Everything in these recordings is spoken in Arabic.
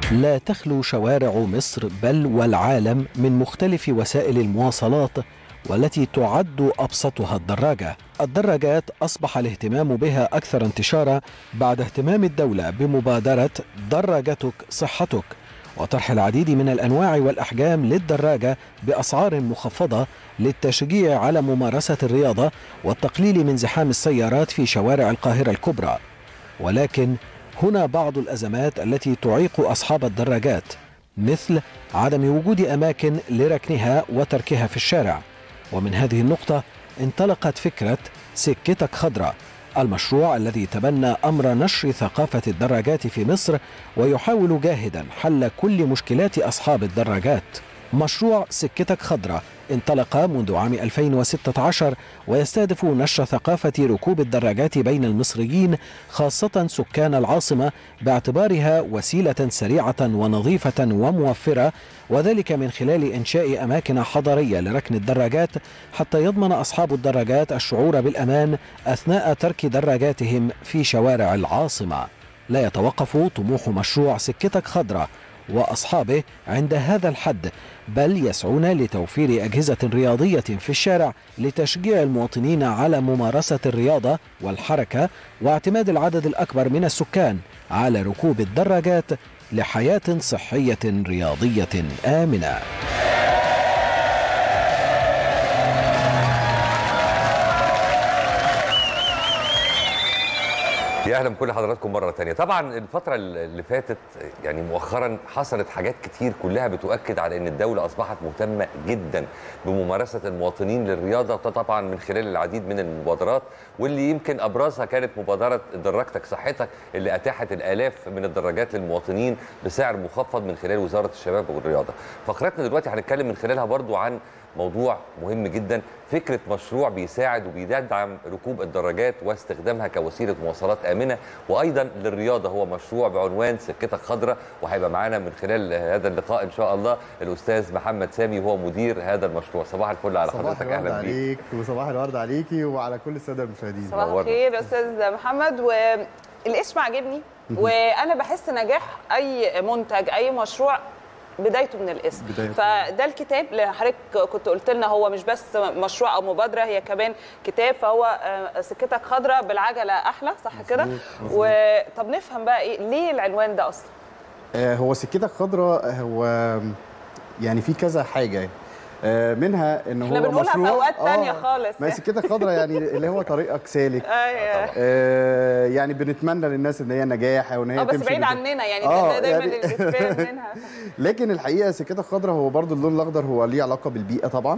لا تخلو شوارع مصر بل والعالم من مختلف وسائل المواصلات، والتي تعد أبسطها الدراجة. الدراجات أصبح الاهتمام بها أكثر انتشارا بعد اهتمام الدولة بمبادرة دراجتك صحتك، وطرح العديد من الأنواع والأحجام للدراجة بأسعار مخفضة للتشجيع على ممارسة الرياضة والتقليل من زحام السيارات في شوارع القاهرة الكبرى. ولكن هنا بعض الأزمات التي تعيق أصحاب الدراجات، مثل عدم وجود أماكن لركنها وتركها في الشارع. ومن هذه النقطة انطلقت فكرة سكتك خضراء، المشروع الذي تبنى أمر نشر ثقافة الدراجات في مصر ويحاول جاهدا حل كل مشكلات أصحاب الدراجات. مشروع سكتك خضراء انطلق منذ عام 2016 ويستهدف نشر ثقافة ركوب الدراجات بين المصريين، خاصة سكان العاصمة، باعتبارها وسيلة سريعة ونظيفة وموفرة، وذلك من خلال إنشاء أماكن حضرية لركن الدراجات حتى يضمن أصحاب الدراجات الشعور بالأمان أثناء ترك دراجاتهم في شوارع العاصمة. لا يتوقف طموح مشروع سكتك خضراء وأصحابه عند هذا الحد، بل يسعون لتوفير أجهزة رياضية في الشارع لتشجيع المواطنين على ممارسة الرياضة والحركة، واعتماد العدد الأكبر من السكان على ركوب الدراجات لحياة صحية رياضية آمنة. يا اهلا بكل حضراتكم مره ثانيه. طبعا الفتره اللي فاتت يعني مؤخرا حصلت حاجات كتير كلها بتؤكد على ان الدوله اصبحت مهتمه جدا بممارسه المواطنين للرياضه، طبعا من خلال العديد من المبادرات، واللي يمكن ابرزها كانت مبادره دراجتك صحتك اللي اتاحت الالاف من الدراجات للمواطنين بسعر مخفض من خلال وزاره الشباب والرياضه. فقرتنا دلوقتي هنتكلم من خلالها برضو عن موضوع مهم جدا، فكرة مشروع بيساعد وبيدعم ركوب الدراجات واستخدامها كوسيلة مواصلات آمنة وأيضا للرياضة. هو مشروع بعنوان سكتك خضراء، وهيبقى معانا من خلال هذا اللقاء إن شاء الله الأستاذ محمد سامي وهو مدير هذا المشروع. صباح الفل على حضرتك، أهلا بيك. صباح الورد عليك وصباح الورد عليكي وعلى كل السادة المشاهدين. صباح الخير أستاذ محمد. والاسم عجبني، وأنا بحس نجاح أي منتج أي مشروع بدايته من الاسم. فده الكتاب اللي حضرتك كنت قلت لنا هو مش بس مشروع او مبادره، هي كمان كتاب، فهو سكتك خضراء بالعجله احلى، صح كده؟ طب نفهم بقى ايه ليه العنوان ده اصلا؟ هو سكتك خضراء هو يعني في كذا حاجه، منها ان هو احنا بنقولها في اوقات ثانيه خالص. ما سكتك خضراء يعني اللي هو طريقك سالك. يعني بنتمنى للناس ان هي نجاح او ان هي تمشي بس بعيد عننا يعني ده دايما يعني اللي بيتفهم منها. لكن الحقيقه سكتك خضراء هو برضو اللون الاخضر هو ليه علاقه بالبيئه طبعا.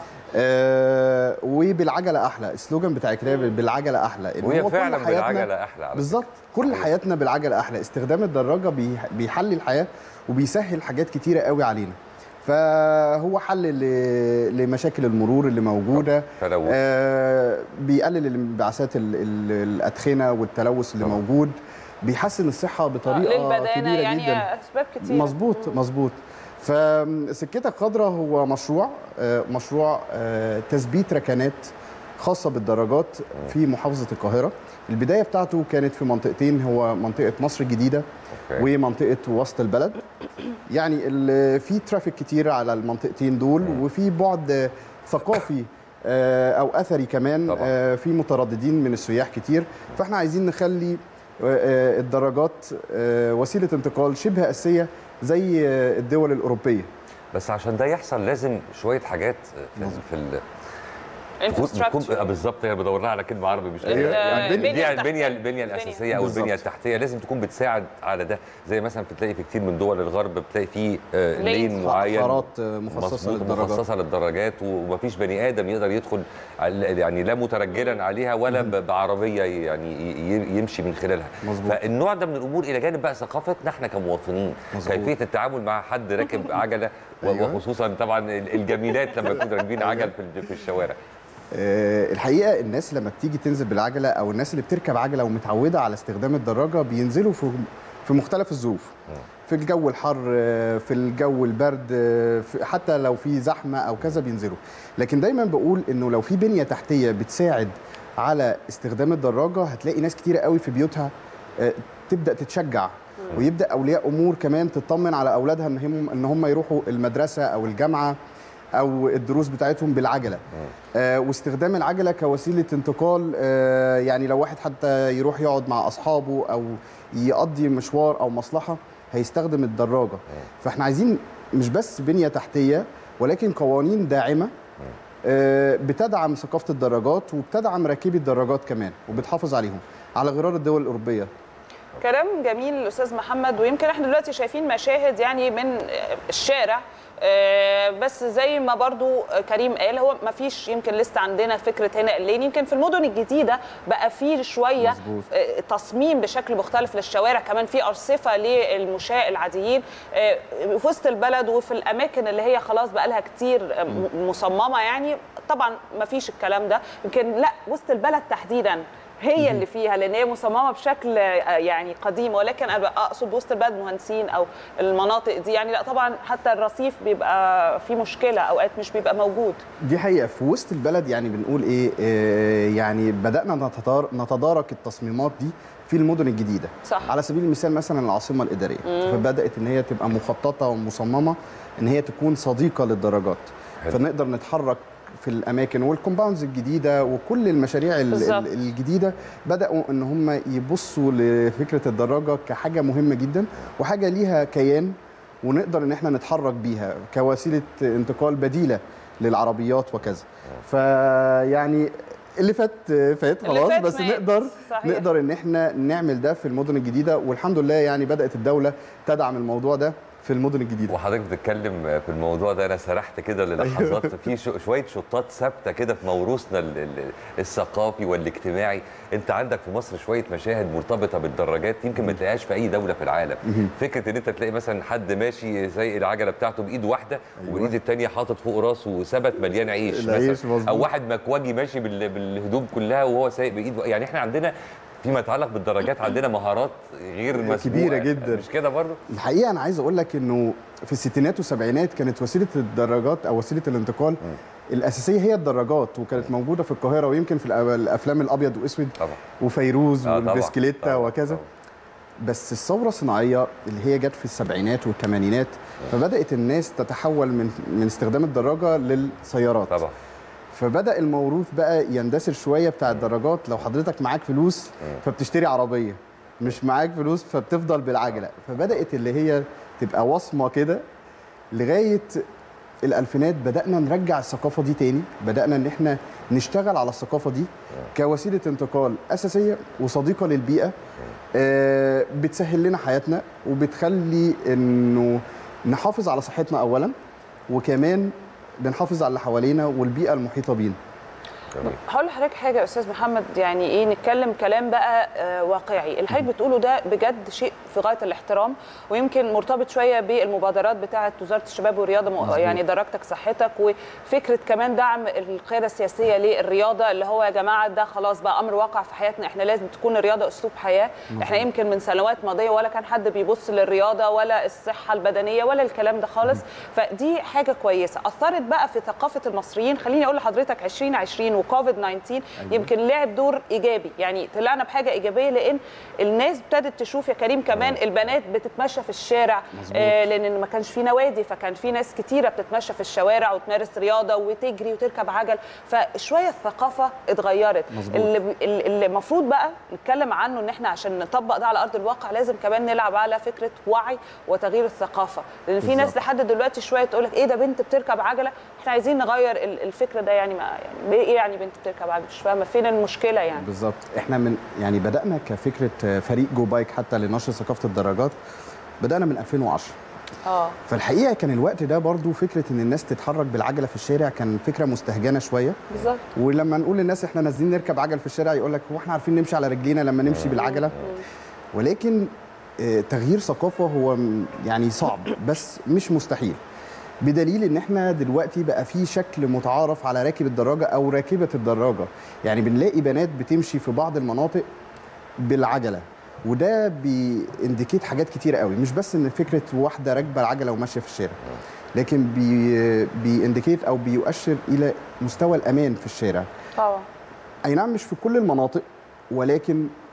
وبالعجله احلى، السلوجان بتاع الكتاب بالعجله احلى، وهي فعلا بالعجله احلى بالظبط. كل حياتنا بالعجله احلى. استخدام الدراجه بيحلي الحياه وبيسهل حاجات كتيره قوي علينا، فهو حل لمشاكل المرور اللي موجوده، بيقلل الانبعاثات الادخنه والتلوث اللي موجود، بيحسن الصحه بطريقه كبيره يعني جدا. اسباب كتير. مظبوط. فسكتك خضراء هو مشروع تثبيت ركنات خاصه بالدراجات في محافظه القاهره. البدايه بتاعته كانت في منطقتين، هو منطقه مصر الجديده ومنطقه وسط البلد. يعني في ترافيك كتير على المنطقتين دول، وفي بعد ثقافي او اثري كمان، في مترددين من السياح كتير، فاحنا عايزين نخلي الدراجات وسيله انتقال شبه اساسيه زي الدول الاوروبيه. بس عشان ده يحصل لازم شويه حاجات في بالظبط، هي بدور لها على كلمه عربي مش يعني البنيه الاساسيه او البنيه التحتيه لازم تكون بتساعد على ده. زي مثلا بتلاقي في كتير من دول الغرب بتلاقي في لين معين، حارات مخصصه للدراجات، ومفيش بني ادم يقدر يدخل يعني لا مترجلا عليها ولا بعربيه يعني يمشي من خلالها. فالنوع ده من الامور الى جانب بقى ثقافتنا احنا كمواطنين، كيفيه التعامل مع حد راكب عجله، وخصوصا طبعا الجميلات لما يكونوا راكبين عجل في الشوارع. الحقيقه الناس لما بتيجي تنزل بالعجله او الناس اللي بتركب عجله ومتعوده على استخدام الدراجه بينزلوا في مختلف الظروف، في الجو الحر، في الجو البرد، حتى لو في زحمه او كذا بينزلوا. لكن دايما بقول انه لو في بنيه تحتيه بتساعد على استخدام الدراجه هتلاقي ناس كتيره قوي في بيوتها تبدا تتشجع، ويبدا اولياء امور كمان تطمن على اولادها ان هم يروحوا المدرسه او الجامعه او الدروس بتاعتهم بالعجله. واستخدام العجله كوسيله انتقال، يعني لو واحد حتى يروح يقعد مع اصحابه او يقضي مشوار او مصلحه هيستخدم الدراجه. فاحنا عايزين مش بس بنيه تحتيه ولكن قوانين داعمه بتدعم ثقافه الدراجات وبتدعم راكبي الدراجات كمان وبتحافظ عليهم على غرار الدول الاوروبيه. كلام جميل الاستاذ محمد، ويمكن احنا دلوقتي شايفين مشاهد يعني من الشارع، بس زي ما برضو كريم قال هو ما فيش يمكن لسه عندنا فكره هنا اللين. يمكن في المدن الجديده بقى في شويه تصميم بشكل مختلف للشوارع، كمان في ارصفه للمشاة العاديين في وسط البلد وفي الاماكن اللي هي خلاص بقى لها كتير مصممه. يعني طبعا ما فيش الكلام ده، يمكن لا وسط البلد تحديدا هي اللي فيها لان هي مصممه بشكل يعني قديم، ولكن انا اقصد وسط البلد مهندسين او المناطق دي يعني لا طبعا حتى الرصيف بيبقى في مشكله اوقات مش بيبقى موجود. دي حقيقه في وسط البلد. يعني بنقول ايه يعني بدانا نتدارك التصميمات دي في المدن الجديده. صح. على سبيل المثال مثلا العاصمه الاداريه فبدات ان هي تبقى مخططه ومصممه ان هي تكون صديقه للدراجات، فنقدر نتحرك في الاماكن والكومباوندز الجديده وكل المشاريع الجديده بداوا ان هم يبصوا لفكره الدراجه كحاجه مهمه جدا وحاجه ليها كيان ونقدر ان احنا نتحرك بيها كوسيله انتقال بديله للعربيات وكذا. فيعني اللي فات خلاص، بس نقدر ان احنا نعمل ده في المدن الجديده، والحمد لله يعني بدات الدوله تدعم الموضوع ده في المدن الجديده. وحضرتك بتتكلم في الموضوع ده انا سرحت كده للحظات في شويه شطات ثابته كده في موروثنا الثقافي والاجتماعي. انت عندك في مصر شويه مشاهد مرتبطه بالدراجات يمكن ما تلاقيهاش في اي دوله في العالم. فكره ان انت تلاقي مثلا حد ماشي زي العجله بتاعته بايد واحده وبالايد الثانيه حاطط فوق راسه ثبت مليان عيش مثلا، او واحد مكواجي ماشي بالهدوم كلها وهو سايق بايد. يعني احنا عندنا فيما يتعلق بالدراجات عندنا مهارات غير مسبوقه كبيره جدا، مش كده برضه؟ الحقيقه انا عايز اقول لك انه في الستينات والسبعينات كانت وسيله الدراجات او وسيله الانتقال الاساسيه هي الدراجات، وكانت موجوده في القاهره ويمكن في الافلام الابيض واسود وفيروز والبسكليته وكذا. بس الثوره الصناعيه اللي هي جت في السبعينات والثمانينات فبدات الناس تتحول من استخدام الدراجه للسيارات طبعا. فبدأ الموروث بقى يندثر شوية بتاع الدراجات. لو حضرتك معاك فلوس فبتشتري عربية، مش معاك فلوس فبتفضل بالعجلة. فبدأت اللي هي تبقى وصمة كده لغاية الألفينات بدأنا نرجع الثقافة دي تاني، بدأنا إن إحنا نشتغل على الثقافة دي كوسيلة انتقال أساسية وصديقة للبيئة، بتسهل لنا حياتنا وبتخلي إنه نحافظ على صحتنا أولا، وكمان بنحافظ على اللي حوالينا والبيئه المحيطه بينا. هقول لحضرتك حاجه يا استاذ محمد، يعني ايه نتكلم كلام بقى واقعي. اللي حضرتك بتقوله ده بجد شيء في غايه الاحترام، ويمكن مرتبط شويه بالمبادرات بتاعه وزاره الشباب والرياضه، يعني دراجتك صحتك، وفكره كمان دعم القياده السياسيه للرياضه اللي هو يا جماعه ده خلاص بقى امر واقع في حياتنا، احنا لازم تكون الرياضه اسلوب حياه. احنا يمكن من سنوات ماضيه ولا كان حد بيبص للرياضه ولا الصحه البدنيه ولا الكلام ده خالص. فدي حاجه كويسه اثرت بقى في ثقافه المصريين. خليني اقول لحضرتك 2020 وكوفيد 19 يمكن لعب دور ايجابي، يعني طلعنا بحاجه ايجابيه لان الناس ابتدت تشوف يا كريم كمان البنات بتتمشى في الشارع، لان ما كانش في نوادي، فكان في ناس كتيره بتتمشى في الشوارع وتمارس رياضه وتجري وتركب عجل، فشويه الثقافه اتغيرت. اللي المفروض بقى نتكلم عنه ان احنا عشان نطبق ده على ارض الواقع لازم كمان نلعب على فكره وعي وتغيير الثقافه، لان في ناس لحد دلوقتي شويه تقول لك ايه ده بنت بتركب عجله، احنا عايزين نغير الفكره ده. يعني ما ايه يعني بنت بتركب عجله؟ مش فاهمه فين المشكله يعني. بالظبط، احنا يعني بدانا كفكره فريق جو بايك حتى لنشر ثقافه الدراجات، بدانا من 2010. فالحقيقه كان الوقت ده برضو فكره ان الناس تتحرك بالعجله في الشارع كان فكره مستهجنه شويه. بالظبط. ولما نقول للناس احنا نازلين نركب عجل في الشارع يقول لك هو احنا عارفين نمشي على رجلينا لما نمشي بالعجله؟ ولكن تغيير ثقافه هو يعني صعب بس مش مستحيل، بدليل ان احنا دلوقتي بقى في شكل متعارف على راكب الدراجه او راكبه الدراجه. يعني بنلاقي بنات بتمشي في بعض المناطق بالعجله، وده بينديكيت حاجات كتير قوي، مش بس ان فكره واحده راكبه العجله وماشيه في الشارع، لكن بينديكيت او بيؤشر الى مستوى الامان في الشارع. طبعا. اي نعم مش في كل المناطق، ولكن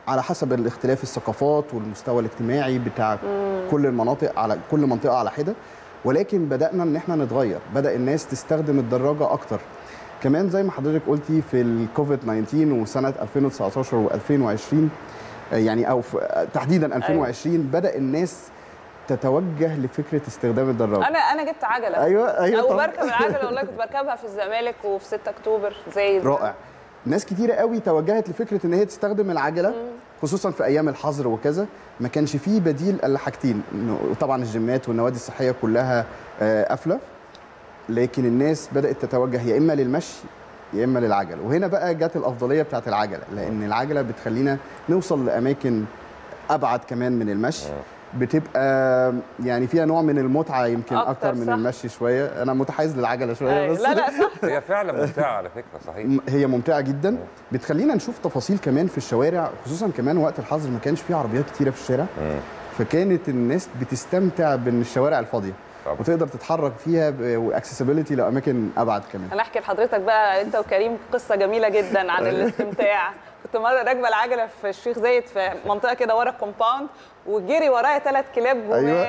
على حسب الاختلاف الثقافات والمستوى الاجتماعي بتاع كل المناطق، على كل منطقه على حده، ولكن بدانا ان احنا نتغير، بدا الناس تستخدم الدراجه اكتر. كمان زي ما حضرتك قلتي في الكوفيد 19 وسنه 2019 و2020 يعني او تحديدا 2020 بدا الناس تتوجه لفكره استخدام الدراجه. انا جبت عجله. ايوه او بركب العجله، والله كنت بركبها في الزمالك وفي 6 اكتوبر زي رائع. ناس كتيره قوي توجهت لفكره ان هي تستخدم العجله خصوصا في ايام الحظر وكذا. ما كانش فيه بديل الا حاجتين، طبعا الجيمات والنوادي الصحيه كلها قافله، لكن الناس بدات تتوجه يا اما للمشي يا اما للعجل. وهنا بقى جت الافضليه بتاعت العجله، لان العجله بتخلينا نوصل لاماكن ابعد كمان من المشي، بتبقى يعني فيها نوع من المتعه يمكن اكتر من المشي شويه. انا متحيز للعجله شويه بس لا صح. هي فعلا ممتعه على فكره، صحيح هي ممتعه جدا، بتخلينا نشوف تفاصيل كمان في الشوارع، خصوصا كمان وقت الحظر ما كانش فيه عربيات كتيره في الشارع، فكانت الناس بتستمتع بالشوارع الفاضيه وتقدر تتحرك فيها واكسسبيليتي لاماكن ابعد كمان. انا احكي لحضرتك بقى انت وكريم قصه جميله جدا عن الاستمتاع. كنت مره راكبه العجله في الشيخ زايد في منطقه كده ورا الكومباوند، وجري ورايا 3 كلاب جمال. أيوة.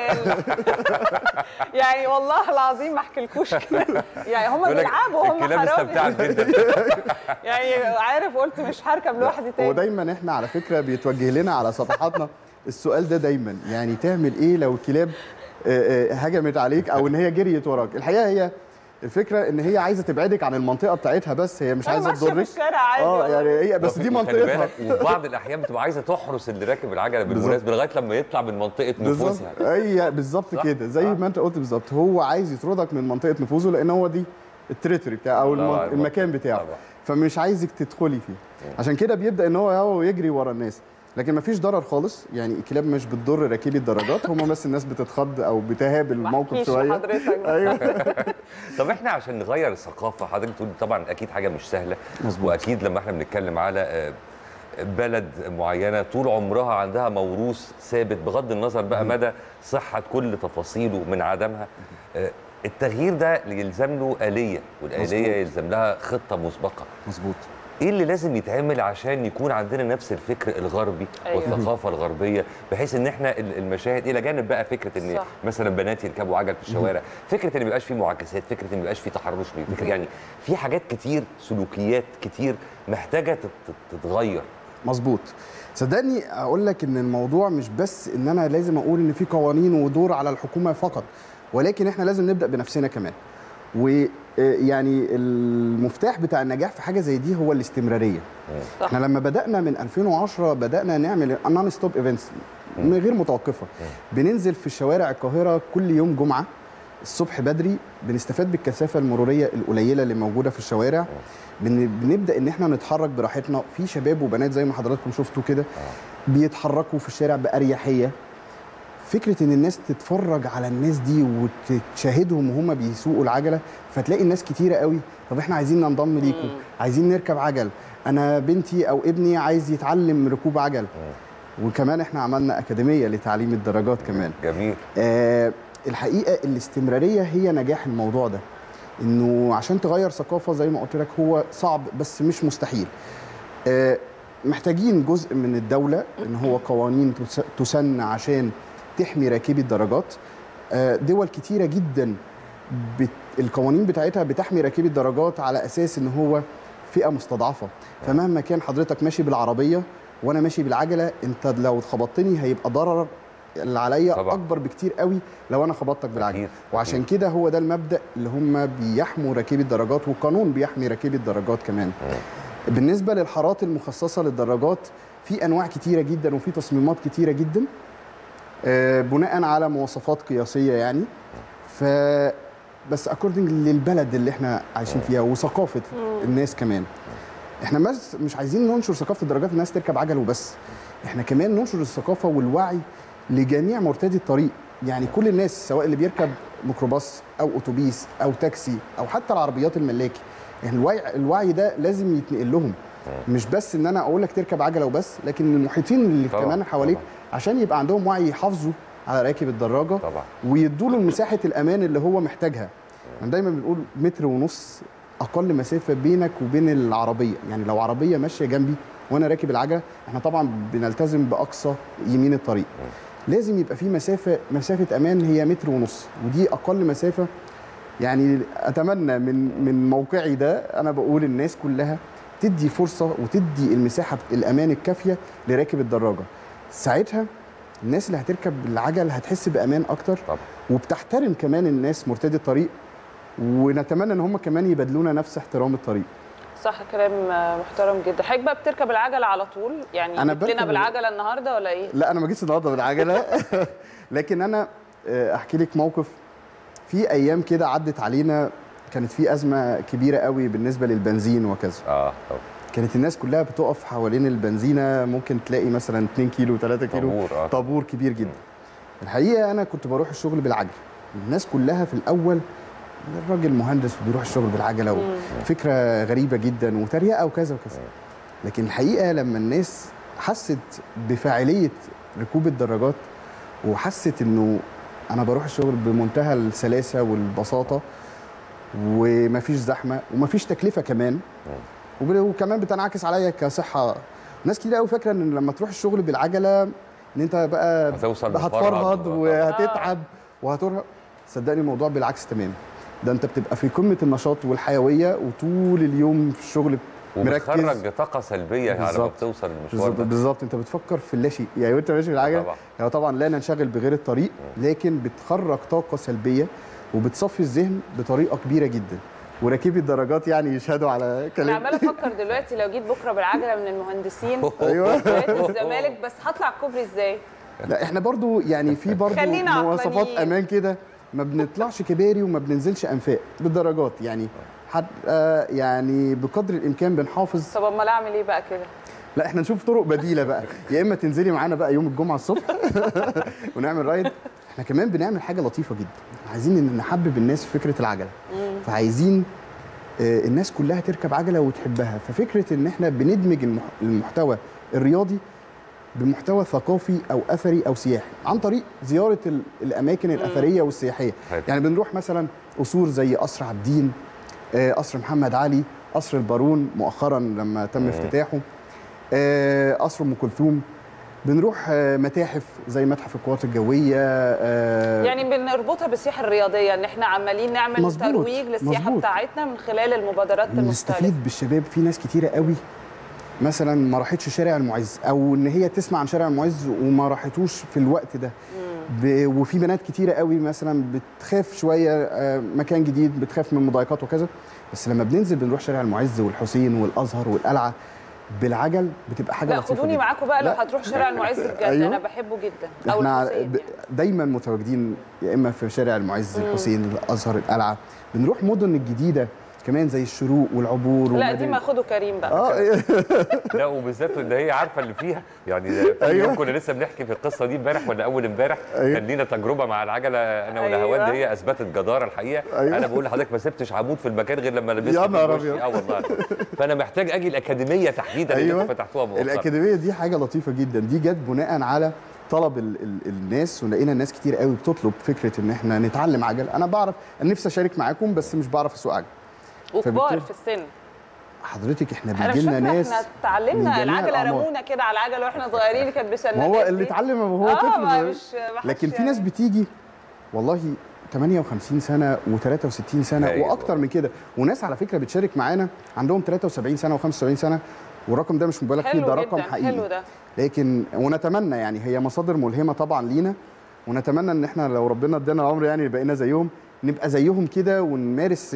يعني والله العظيم ما احكيلكوش كده، يعني هم بيلعبوا وهم الكلاب استمتعت جدا. يعني عارف قلت مش هركب لوحدي تاني. ودايما احنا على فكره بيتوجه لنا على صفحاتنا السؤال ده دايما، يعني تعمل ايه لو الكلاب هجمت عليك او ان هي جريت وراك؟ الحقيقه هي الفكره ان هي عايزه تبعدك عن المنطقه بتاعتها، بس هي مش عايزه تضرك. يعني هي بس دي منطقتها. وفي بعض الاحيان بتبقى عايزه تحرس اللي راكب العجله بالمناسبه لغايه لما يطلع من منطقه نفوذها. هي بالظبط كده زي ما انت قلت بالظبط، هو عايز يطردك من منطقه نفوذه لان هو دي التريتوري بتاعه او المكان بتاعه، فمش عايزك تدخلي فيه. عشان كده بيبدا ان هو يجري ورا الناس، لكن ما فيش ضرر خالص. يعني الكلاب مش بتضر راكبي الدراجات، هم بس الناس بتتخض او بتهاب الموقف شويه. ايوه. طب احنا عشان نغير الثقافه، حضرتك تقول طبعا اكيد حاجه مش سهله، واكيد لما احنا بنتكلم على بلد معينه طول عمرها عندها موروث ثابت بغض النظر بقى مدى صحه كل تفاصيله من عدمها، التغيير ده يلزم له آلية، والآلية يلزم لها خطة مسبقة. مظبوط. ايه اللي لازم يتعمل عشان يكون عندنا نفس الفكر الغربي والثقافه الغربيه، بحيث ان احنا المشاهد الى جانب بقى فكره ان مثلا بنات يركبوا عجل في الشوارع، فكره ان ما يبقاش في معاكسات، فكره ان ما يبقاش في تحرش، فكره يعني في حاجات كتير، سلوكيات كتير محتاجه تتغير. مظبوط. صدقني اقول لك ان الموضوع مش بس ان انا لازم اقول ان في قوانين ودور على الحكومه فقط، ولكن احنا لازم نبدا بنفسنا كمان. ويعني المفتاح بتاع النجاح في حاجه زي دي هو الاستمراريه. احنا لما بدانا من 2010 بدانا نعمل نون ستوب ايفنتس من غير متوقفه، بننزل في شوارع القاهره كل يوم جمعه الصبح بدري، بنستفاد بالكثافه المروريه القليله اللي موجوده في الشوارع، بنبدا ان احنا نتحرك براحتنا. في شباب وبنات زي ما حضراتكم شفتوا كده بيتحركوا في الشارع باريحيه. فكره ان الناس تتفرج على الناس دي وتشاهدهم وهم بيسوقوا العجله، فتلاقي الناس كتيره قوي طب احنا عايزين ننضم ليكم، عايزين نركب عجل، انا بنتي او ابني عايز يتعلم ركوب عجل. وكمان احنا عملنا اكاديميه لتعليم الدراجات كمان. جميل. الحقيقه الاستمراريه هي نجاح الموضوع ده، انه عشان تغير ثقافه زي ما قلت لك هو صعب بس مش مستحيل. محتاجين جزء من الدوله ان هو قوانين تسن عشان تحمي راكبي الدراجات. دول كتيره جدا القوانين بتاعتها بتحمي راكبي الدراجات على اساس ان هو فئه مستضعفه، فمهما كان حضرتك ماشي بالعربيه وانا ماشي بالعجله، انت لو خبطتني هيبقى ضرر اللي عليا اكبر بكتير قوي لو انا خبطتك بالعجله. وعشان كده هو ده المبدا اللي هم بيحموا راكبي الدراجات، والقانون بيحمي راكبي الدراجات كمان. بالنسبه للحارات المخصصه للدراجات في انواع كتيره جدا وفي تصميمات كتيره جدا بناء على مواصفات قياسيه يعني، بس اكوردنج للبلد اللي احنا عايشين فيها وثقافه الناس كمان. احنا مش عايزين ننشر ثقافه الدراجات الناس تركب عجل وبس، احنا كمان ننشر الثقافه والوعي لجميع مرتدي الطريق. يعني كل الناس سواء اللي بيركب ميكروباص او اتوبيس او تاكسي او حتى العربيات الملاكي، يعني الوعي ده لازم يتنقل لهم، مش بس ان انا اقول لك تركب عجله وبس، لكن المحيطين اللي كمان حواليك عشان يبقى عندهم وعي يحافظوا على راكب الدراجه ويدوا له مساحه الامان اللي هو محتاجها. يعني دايما بنقول 1.5 متر اقل مسافه بينك وبين العربيه، يعني لو عربيه ماشيه جنبي وانا راكب العجله، احنا طبعا بنلتزم باقصى يمين الطريق، لازم يبقى في مسافه امان هي 1.5 متر، ودي اقل مسافه. يعني اتمنى من موقعي ده انا بقول الناس كلها تدي فرصه وتدي المساحه الامان الكافيه لراكب الدراجه، ساعتها الناس اللي هتركب العجل هتحس بامان اكتر طبعا. وبتحترم كمان الناس مرتدي الطريق، ونتمنى ان هم كمان يبادلونا نفس احترام الطريق. صح، كلام محترم جدا. حضرتك بقى بتركب العجله على طول؟ يعني انا جيت لنا بالعجله النهارده ولا ايه؟ لا انا ما جيتش النهارده بالعجله لكن انا احكي لك موقف. في ايام كده عدت علينا كانت في ازمه كبيره قوي بالنسبه للبنزين وكذا. كانت الناس كلها بتقف حوالين البنزينه، ممكن تلاقي مثلا 2 كيلو 3 كيلو طابور كبير جدا. الحقيقه انا كنت بروح الشغل بالعجله، الناس كلها في الاول الراجل مهندس بيروح الشغل بالعجله وفكره غريبه جدا وتريقه وكذا وكذا، لكن الحقيقه لما الناس حست بفاعليه ركوب الدراجات وحست انه انا بروح الشغل بمنتهى السلاسه والبساطه ومفيش زحمه ومفيش تكلفه كمان، وكمان بتنعكس عليا كصحه. ناس كتير قوي فاكره ان لما تروح الشغل بالعجله ان انت بقى هتفرهد وهتتعب وهترهق. صدقني الموضوع بالعكس تماما، ده انت بتبقى في قمه النشاط والحيويه وطول اليوم في الشغل مركز وبتخرج طاقه سلبيه على ما بتوصل المشوار ده. بالظبط، انت بتفكر في اللاشيء يعني وانت ماشي بالعجله. يعني طبعا لا ننشغل بغير الطريق، لكن بتخرج طاقه سلبيه وبتصفي الذهن بطريقه كبيره جدا، وراكبي الدراجات يعني يشهدوا على كلام. انا عماله افكر دلوقتي لو جيت بكره بالعجله من المهندسين ايوه الزمالك، بس هطلع الكوبري ازاي؟ لا احنا برضو يعني في برضو مواصفات امان كده، ما بنطلعش كباري وما بننزلش انفاق بالدرجات، يعني يعني بقدر الامكان بنحافظ. طب امال اعمل ايه بقى كده؟ لا احنا نشوف طرق بديله بقى، يا اما تنزلي معانا بقى يوم الجمعه الصبح ونعمل رايد. احنا كمان بنعمل حاجه لطيفه جدا، عايزين ان نحبب الناس في فكره العجله، فعايزين الناس كلها تركب عجله وتحبها، ففكره ان احنا بندمج المحتوى الرياضي بمحتوى ثقافي او اثري او سياحي عن طريق زياره الاماكن الاثريه والسياحيه. يعني بنروح مثلا قصور زي قصر عابدين، قصر محمد علي، قصر البارون مؤخرا لما تم افتتاحه، قصر ام كلثوم، بنروح متاحف زي متحف القوات الجويه. يعني بنربطها بالسياحه الرياضيه، ان احنا عمالين نعمل مزبوط. ترويج للسياحه بتاعتنا من خلال المبادرات المختلفه. نستفيد بالشباب، في ناس كتيره قوي مثلا ما راحتش شارع المعز، او ان هي تسمع عن شارع المعز وما راحتوش في الوقت ده. وفي بنات كتيره قوي مثلا بتخاف شويه مكان جديد، بتخاف من مضايقات وكذا، بس لما بننزل بنروح شارع المعز والحسين والازهر والقلعه بالعجل بتبقى حاجه لطيفه. لا خدوني معاكم بقى لو هتروح شارع المعز بجد. أيوة. انا بحبه جدا. او احنا الحسين يعني. دايما متواجدين يا اما في شارع المعز، الحسين، الازهر، القلعه. بنروح مدن الجديده كمان زي الشروق والعبور. لا دي ما خدوا كريم بقى. لا وبالذات ان هي عارفه اللي فيها، يعني أيوة. كنا لسه بنحكي في القصه دي امبارح ولا اول امبارح. أيوة. كان لينا تجربه مع العجله انا ونهاوند. أيوة. هي اثبتت جداره الحقيقه. أيوة. انا بقول لحضرتك ما سبتش عمود في المكان غير لما لبست. يا نهار ابيض. والله فانا محتاج اجي الاكاديميه تحديدا. أيوة. اللي انتوا فتحتوها مؤخرا. الاكاديميه دي حاجه لطيفه جدا، دي جت بناء على طلب الناس، ولقينا ناس كتير قوي بتطلب فكره ان احنا نتعلم عجل. انا بعرف، انا نفسي اشارك معاكم بس مش بعرف اسوق عجل. وكبار في السن حضرتك، احنا بيجي لنا ناس. احنا اتعلمنا العجله، رمونا كده على العجله واحنا صغيرين، كانت بسنتين. ما هو اللي اتعلم وهو طفل. لكن في ناس بتيجي والله 58 سنه و63 سنه واكتر من كده، وناس على فكره بتشارك معانا عندهم 73 سنه و75 سنه، والرقم ده مش مبالغ فيه، ده رقم حقيقي. حلو ده. لكن ونتمنى يعني هي مصادر ملهمه طبعا لينا، ونتمنى ان احنا لو ربنا ادانا العمر يعني بقينا زيهم، نبقى زيهم كده ونمارس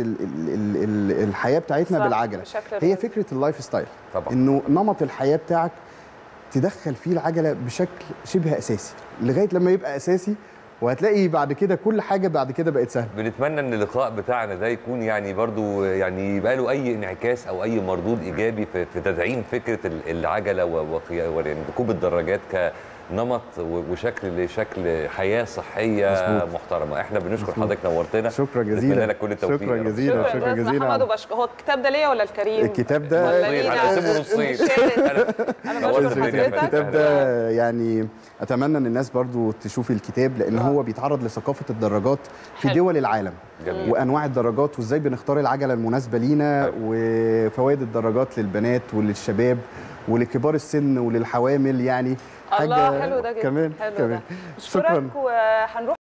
الحياه بتاعتنا بالعجله. هي فكره اللايف ستايل طبعا، انه نمط الحياه بتاعك تدخل فيه العجله بشكل شبه اساسي لغايه لما يبقى اساسي، وهتلاقي بعد كده كل حاجه بعد كده بقت سهله. بنتمنى ان اللقاء بتاعنا ده يكون يعني برضو يعني يبقى له اي انعكاس او اي مردود ايجابي في تدعيم فكره العجله وركوب الدراجات نمط وشكل حياه صحيه مظبوط. محترمه. احنا بنشكر حضرتك، نورتنا. شكرا جزيلا. نتمنى لك كل التوفيق. شكرا جزيلا. شكرا جزيلا محمد. هو الكتاب ده ليا ولا الكريم؟ الكتاب ده ولا لينا؟ هنقسمه نصين. انا بشكر حضرتك. الكتاب ده يعني اتمنى ان الناس برضو تشوف الكتاب، لان هو بيتعرض لثقافه الدراجات في دول العالم. جميل. وانواع الدراجات وازاي بنختار العجله المناسبه لينا، وفوائد الدراجات للبنات وللشباب ولكبار السن وللحوامل، يعني حاجه الله، حلو ده جدا. كمان حلو كمان. ده. شكرا. وهنروح